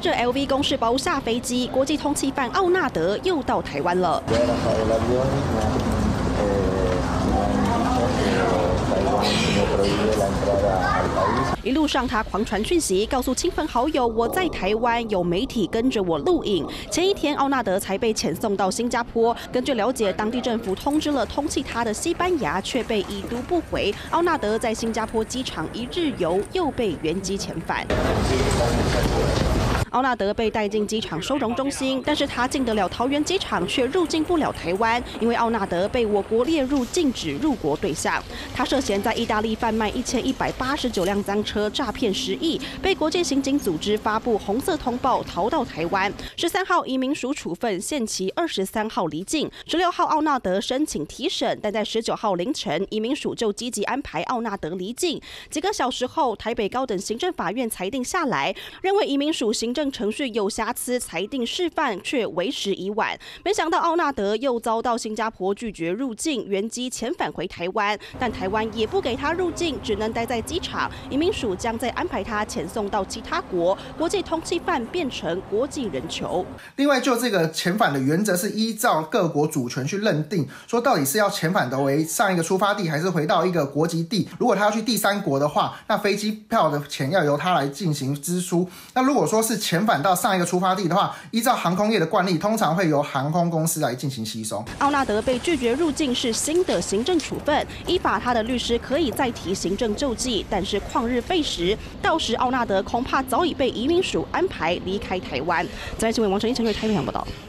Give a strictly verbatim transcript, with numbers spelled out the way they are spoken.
着 L V 公事包下飞机，国际通缉犯奥纳德又到台湾了。 一路上，他狂传讯息，告诉亲朋好友我在台湾，有媒体跟着我录影。前一天，奥纳德才被遣送到新加坡。根据了解，当地政府通知了通缉他的西班牙，却被已读不回。奥纳德在新加坡机场一日游，又被原机遣返。 奥纳德被带进机场收容中心，但是他进得了桃园机场，却入境不了台湾，因为奥纳德被我国列入禁止入国对象。他涉嫌在意大利贩卖一千一百八十九辆赃车，诈骗十亿，被国际刑警组织发布红色通报，逃到台湾。十三号移民署处分，限期二十三号离境。十六号奥纳德申请提审，但在十九号凌晨，移民署就积极安排奥纳德离境。几个小时后，台北高等行政法院裁定下来，认为移民署行政 程序有瑕疵，裁定释放，却为时已晚。没想到奥纳德又遭到新加坡拒绝入境，原机遣返回台湾，但台湾也不给他入境，只能待在机场。移民署将再安排他遣送到其他国，国际通缉犯变成国际人球。 另外，就这个遣返的原则是依照各国主权去认定，说到底是要遣返的为上一个出发地，还是回到一个国籍地。如果他要去第三国的话，那飞机票的钱要由他来进行支出。那如果说是遣返 返到上一个出发地的话，依照航空业的惯例，通常会由航空公司来进行吸收。 奥纳德被拒绝入境是新的行政处分，依法他的律师可以再提行政救济，但是旷日费时，到时奥纳德恐怕早已被移民署安排离开台湾。在新闻王陈一成瑞台北报道。